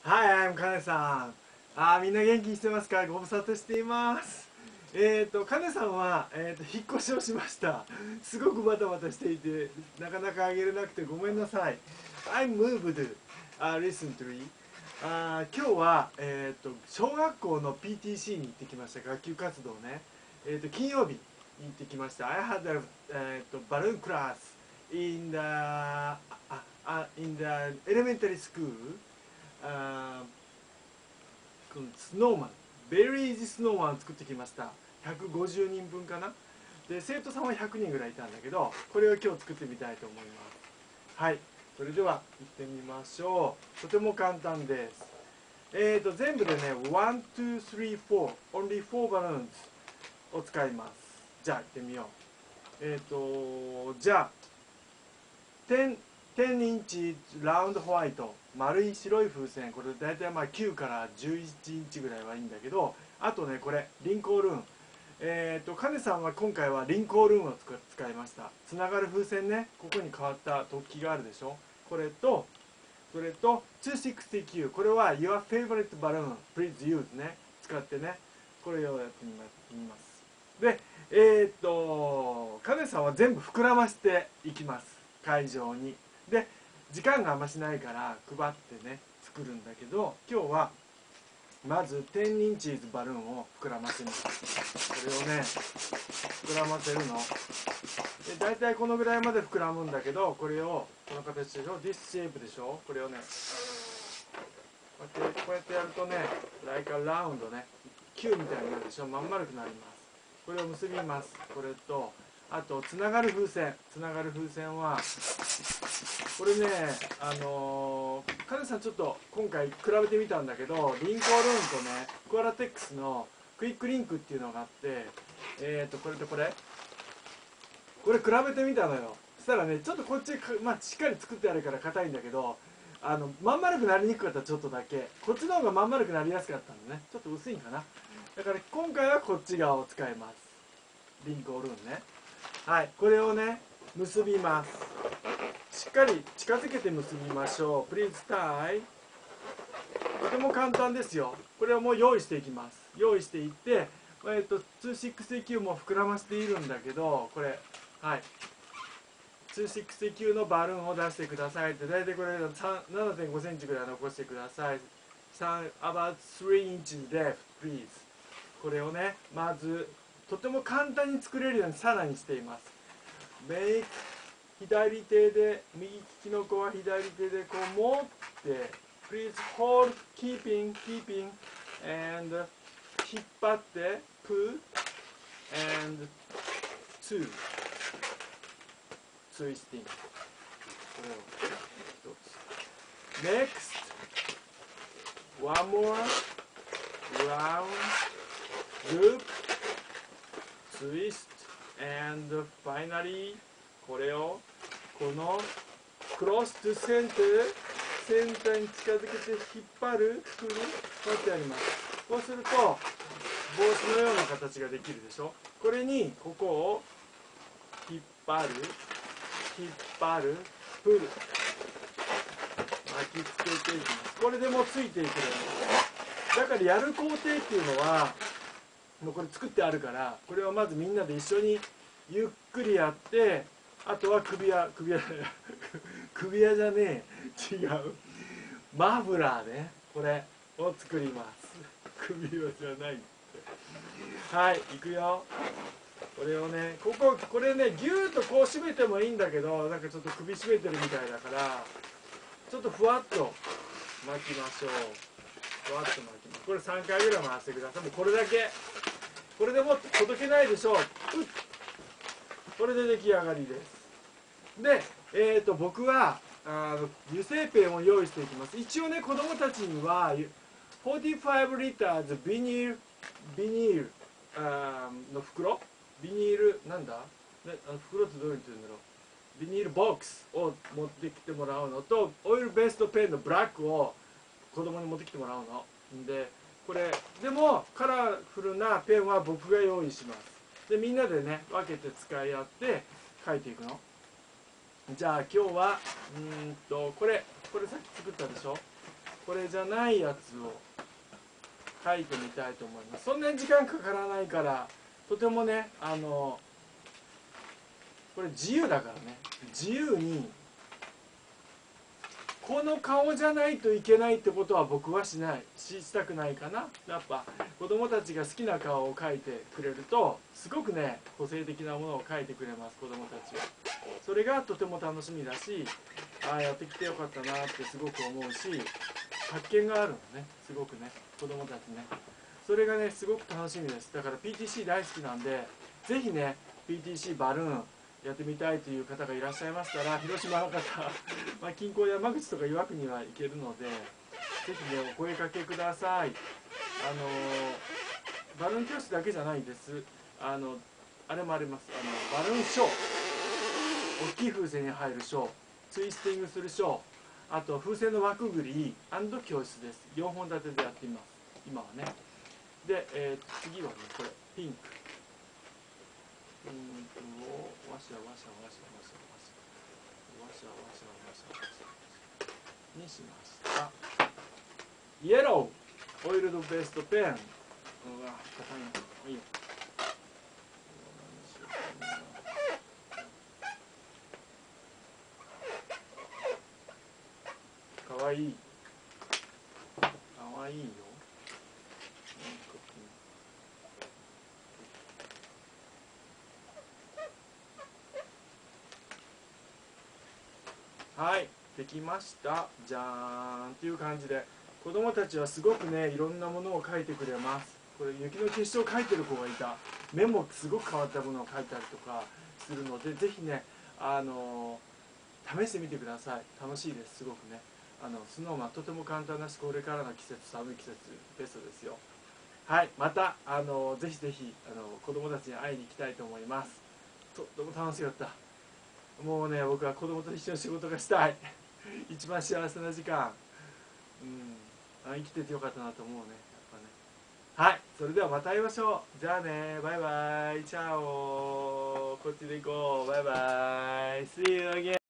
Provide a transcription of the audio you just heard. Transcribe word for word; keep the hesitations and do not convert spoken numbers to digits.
はい、I'm カネさん。あー、みんな元気にしてますか？ご無沙汰しています。えっ、ー、と、カネさんは、えーと、引っ越しをしました。すごくバタバタしていて、なかなかあげれなくてごめんなさい。I moved、uh, recently. あー今日は、えーと、小学校の ピーティーシー に行ってきました。学級活動ね。えーと、金曜日に行ってきました。I had a、えーと、balloon class in the, あ、あ、in the elementary school. あこのスノーマンベリージスノーマンを作ってきました。ひゃくごじゅうにんぶんかな。で生徒さんはひゃくにんぐらいいたんだけど、これを今日作ってみたいと思います。はい、それでは行ってみましょう。とても簡単です。えーと全部でねワン、ツー、スリー、フォー only フォー balloons を使います。じゃあ行ってみよう。えっ、ー、とじゃあ10、じゅうインチラウンドホワイト、丸い白い風船、これ大体まあきゅうからじゅういちインチぐらいはいいんだけど、あとねこれリンコールーン、えっ、ー、とカネさんは今回はリンコールーンを使いました。つながる風船ね、ここに変わった突起があるでしょ。これとそれとにひゃくろくじゅうきゅう、これは Your favorite balloon please use ね、使ってね、これをやってみます。でえっ、ー、とカネさんは全部膨らましていきます、会場に。で時間があんましないから配ってね作るんだけど、今日はまずじゅうインチーズバルーンを膨らませます。これをね膨らませるので、大体このぐらいまで膨らむんだけど、これをこの形でしょ、 This shape でしょ。これをねこうやってこうやってやるとね、like a round ね、球みたいになるでしょ、まん丸くなります。これを結びます。これとあとつながる風船、つながる風船はこれね、あのー、カネさんちょっと今回比べてみたんだけど、リンコールーンとねクアラテックスのクイックリンクっていうのがあって、えっ、ー、とこれとこれこれ比べてみたのよ。そしたらねちょっとこっち、まあ、しっかり作ってあるから硬いんだけど、あのまん丸くなりにくかった。ちょっとだけこっちの方がまん丸くなりやすかったのね。ちょっと薄いんかな。だから今回はこっち側を使います。リンコールーンね。はい、これをね結びます。しっかり近づけて結びましょう。 Please tie。 とても簡単ですよ。これをもう用意していきます。用意していって、えーと、にひゃくろくじゅうきゅうも膨らませているんだけど、これはいにひゃくろくじゅうきゅうのバルーンを出してくださいって、大体これ ななてんごセンチぐらい残してください。about スリーインチ left please。 これをねまずとても簡単に作れるようにさらにしています。Make 左手で、右利きの子は左手でこう持って、Please hold, keeping, keeping, and 引っ張って、pull, and two, twisting。これを一つ。Next, one more, round, loop, twist, and finally これをこのクロスとセンター、センターに近づけて引っ張る、くる、こうやってやります。こうすると帽子のような形ができるでしょ。これにここを引っ張る、引っ張る、プル、巻きつけていきます。これでもうついていくれる。だからやる工程っていうのはもうこれ作ってあるから、これをまずみんなで一緒にゆっくりやって、あとは首輪、首輪首輪じゃねえ、違う、マフラーね、これを作ります。首輪じゃないって。はい、いくよ。これをね、こここれねギューッとこう締めてもいいんだけど、なんかちょっと首締めてるみたいだから、ちょっとふわっと巻きましょう。ふわっと巻きます。これさんかいぐらい回してください。もうこれだけ。これでも届けないでしょう。これで出来上がりです。で、えー、と僕はあの油性ペンを用意していきます。一応ね子供たちにはよんじゅうごリッターズビニールビニールあの袋、ビニールなんだ、ね、あの袋ってどういうふうに言うんだろう、ビニールボックスを持ってきてもらうのと、オイルベーストペンのブラックを子供に持ってきてもらうので、これでもカラフルなペンは僕が用意します。でみんなでね分けて使い合って書いていくの。じゃあ今日はうんとこれこれさっき作ったでしょ。 これじゃないやつを描いてみたいと思います。そんなに時間かからないからとてもね、あのこれ自由だからね、自由にこの顔じゃないといけないってことは僕はしないししたくないかな。やっぱ子供たちが好きな顔を描いてくれるとすごくね個性的なものを描いてくれます、子供たちは。それがとても楽しみだし、ああやってきてよかったなってすごく思うし、発見があるのね、すごくね、子供たちね。それがねすごく楽しみです。だから ピーティーシー 大好きなんで、ぜひね ピーティーシー バルーンやってみたいという方がいらっしゃいましたら、広島の方、まあ、近郊山口とか岩国は行けるので、ぜひねお声かけください。あのバルーン教室だけじゃないです。あのあれもあります。あのバルーンショー、大きい風船に入るショー、ツイスティングするショー、あと風船の輪くぐり教室です。よんほん立てでやっています、今はね。で、えー、次はねこれピンクピンクをわしゃわしゃわしゃわしゃわしゃわしゃわしゃわしゃわしゃにしました。イエローオイルドベーストペン、うわ硬いな、いいかわいいかわいいよ。はい、できました。じゃーんっていう感じで、子供たちはすごくねいろんなものを描いてくれます。これ雪の結晶を描いてる子がいた。目もすごく変わったものを描いたりとかするので、ぜひねあの試してみてください。楽しいです、すごくね。あのスノーマンとても簡単だし、これからの季節、寒い季節ベストですよ。はい、またあのぜひぜひあの子供たちに会いに行きたいと思います。とっても楽しかった。もうね僕は子供と一緒に仕事がしたい一番幸せな時間、うん、あ生きててよかったなと思うね、やっぱね。はい、それではまた会いましょう。じゃあね、バイバイ、チャオ、こっちで行こう、バイバイ、See you again。